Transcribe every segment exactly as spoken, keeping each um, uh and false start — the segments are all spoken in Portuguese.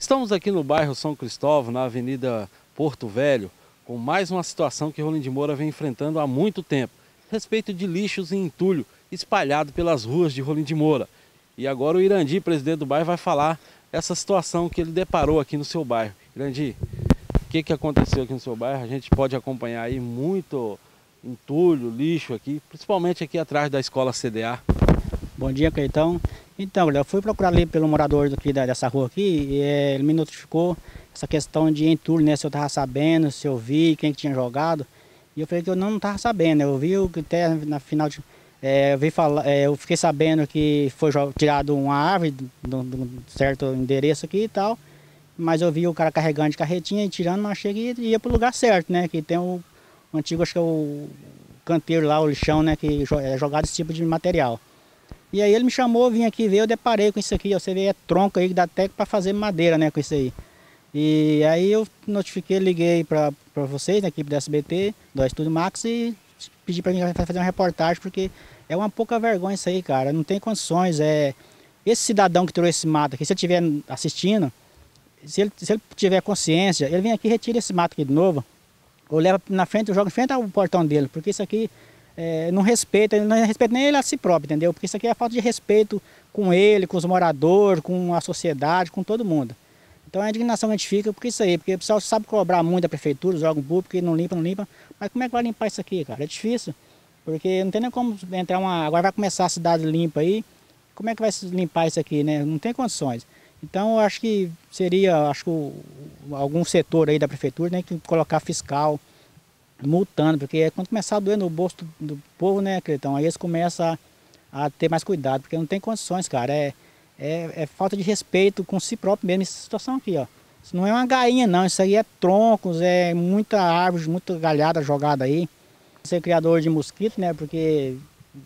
Estamos aqui no bairro São Cristóvão, na Avenida Porto Velho, com mais uma situação que Rolim de Moura vem enfrentando há muito tempo, a respeito de lixos e entulho espalhado pelas ruas de Rolim de Moura. E agora o Irandi, presidente do bairro, vai falar essa situação que ele deparou aqui no seu bairro. Irandi, o que, que aconteceu aqui no seu bairro? A gente pode acompanhar aí muito entulho, lixo aqui, principalmente aqui atrás da escola C D A. Bom dia, Cleitão. Então, eu fui procurar ali pelo morador aqui dessa rua aqui e é, ele me notificou essa questão de entulho, né? Se eu estava sabendo, se eu vi, quem que tinha jogado. E eu falei que eu não estava sabendo, né? Eu vi que até na final de... É, eu, vi falar, é, eu fiquei sabendo que foi tirado uma árvore de um certo endereço aqui e tal, mas eu vi o cara carregando de carretinha e tirando, mas achei que ia para o lugar certo, né? Que tem o, o antigo, acho que é o canteiro lá, o lixão, né? Que é jogado esse tipo de material. E aí ele me chamou, vim aqui ver, eu deparei com isso aqui, você vê, é tronco aí que dá até para fazer madeira, né, com isso aí. E aí eu notifiquei, liguei para vocês, na equipe da S B T, do Estúdio Max, e pedi para mim fazer uma reportagem, porque é uma pouca vergonha isso aí, cara, não tem condições. É... Esse cidadão que tirou esse mato aqui, se ele estiver assistindo, se ele, se ele tiver consciência, ele vem aqui e retira esse mato aqui de novo, ou leva na frente, joga em frente ao portão dele, porque isso aqui... É, não respeita, não respeita nem ele a si próprio, entendeu? Porque isso aqui é falta de respeito com ele, com os moradores, com a sociedade, com todo mundo. Então a indignação que a gente fica porque isso aí, porque o pessoal sabe cobrar muito da prefeitura, os órgãos públicos, não limpa, não limpa, mas como é que vai limpar isso aqui, cara? É difícil, porque não tem nem como entrar uma... Agora vai começar a cidade limpa aí, como é que vai se limpar isso aqui, né? Não tem condições. Então eu acho que seria, acho que o, algum setor aí da prefeitura tem, né, que colocar fiscal, multando, porque quando começar a doer no bolso do, do povo, né, Cleitão, aí eles começam a, a ter mais cuidado, porque não tem condições, cara, é, é, é falta de respeito com si próprio mesmo, essa situação aqui, ó. Isso não é uma gainha não, isso aí é troncos, é muita árvore, muita galhada jogada aí. Ser criador de mosquito, né, porque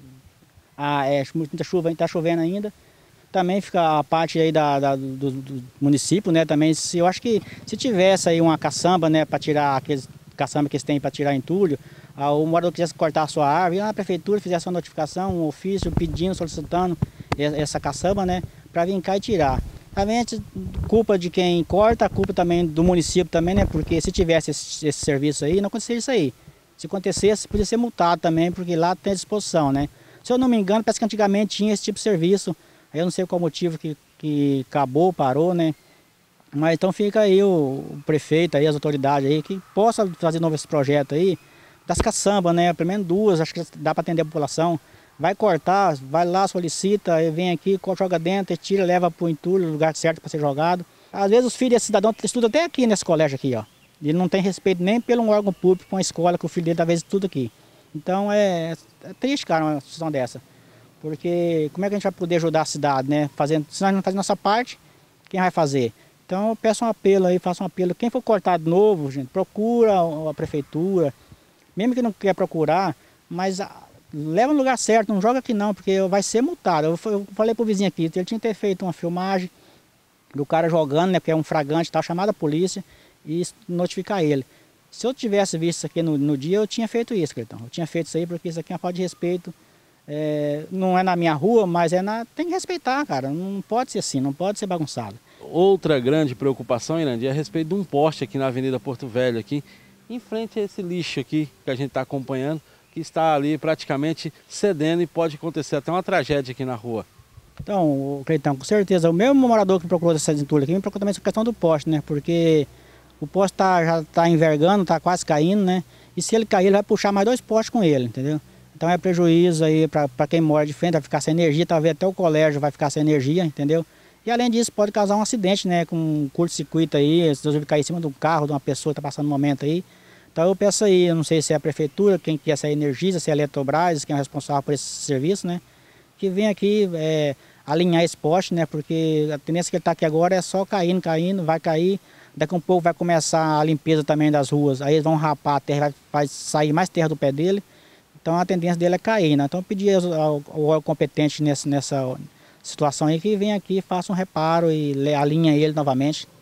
a, é, muita chuva, está chovendo ainda. Também fica a parte aí da, da, do, do município, né, também, se, eu acho que se tivesse aí uma caçamba, né, para tirar aqueles caçamba que eles têm para tirar entulho, ah, o morador quisesse cortar a sua árvore, a prefeitura fizesse uma notificação, um ofício pedindo, solicitando essa caçamba, né, para vir cá e tirar. Também culpa de quem corta, a culpa também do município também, né, porque se tivesse esse, esse serviço aí, não aconteceria isso aí. Se acontecesse, podia ser multado também, porque lá tem disposição, né. Se eu não me engano, parece que antigamente tinha esse tipo de serviço, aí eu não sei qual motivo que, que acabou, parou, né. Mas então fica aí o, o prefeito, aí, as autoridades aí, que possa fazer novo esse projeto aí, das caçambas, né? Pelo menos duas, acho que dá para atender a população. Vai cortar, vai lá, solicita, vem aqui, joga dentro, tira, leva para o entulho, lugar certo para ser jogado. Às vezes os filhos desse cidadão estudam até aqui nesse colégio aqui, ó. Ele não tem respeito nem pelo órgão público, com a escola, que o filho dele talvez estuda aqui. Então é, é triste, cara, uma situação dessa. Porque como é que a gente vai poder ajudar a cidade, né? Fazendo, se nós não fazemos nossa parte, quem vai fazer? Então eu peço um apelo aí, faço um apelo. Quem for cortar de novo, gente, procura a prefeitura. Mesmo que não quer procurar, mas a, leva no lugar certo, não joga aqui não, porque vai ser multado. Eu, eu falei pro vizinho aqui, ele tinha que ter feito uma filmagem do cara jogando, né, porque é um fragante, tá, chamada a polícia e notificar ele. Se eu tivesse visto isso aqui no, no dia, eu tinha feito isso, Cleitão. Eu tinha feito isso aí porque isso aqui é uma falta de respeito. É, não é na minha rua, mas é na... tem que respeitar, cara. Não pode ser assim, não pode ser bagunçado. Outra grande preocupação, Irandi, é a respeito de um poste aqui na Avenida Porto Velho, aqui, em frente a esse lixo aqui que a gente está acompanhando, que está ali praticamente cedendo e pode acontecer até uma tragédia aqui na rua. Então, Cleitão, com certeza, o mesmo morador que procurou essa entulho aqui me procurou também essa questão do poste, né? Porque o poste tá, já está envergando, está quase caindo, né? E se ele cair, ele vai puxar mais dois postes com ele, entendeu? Então é prejuízo aí para quem mora de frente, vai ficar sem energia, talvez até o colégio vai ficar sem energia, entendeu? E além disso pode causar um acidente, né, com um curto-circuito aí, se Deus cair em cima de um carro, de uma pessoa que está passando um momento aí. Então eu peço aí, eu não sei se é a prefeitura, quem quer essa Energisa, se é a Eletrobras, quem é o responsável por esse serviço, né, que vem aqui é, alinhar esse poste, né, porque a tendência que ele está aqui agora é só caindo, caindo, vai cair, daqui a um pouco vai começar a limpeza também das ruas, aí eles vão rapar a terra, vai, vai sair mais terra do pé dele, então a tendência dele é cair, né, então eu pedi ao, ao, ao órgão competente nessa, nessa situação aí que vem aqui, faça um reparo e alinha ele novamente.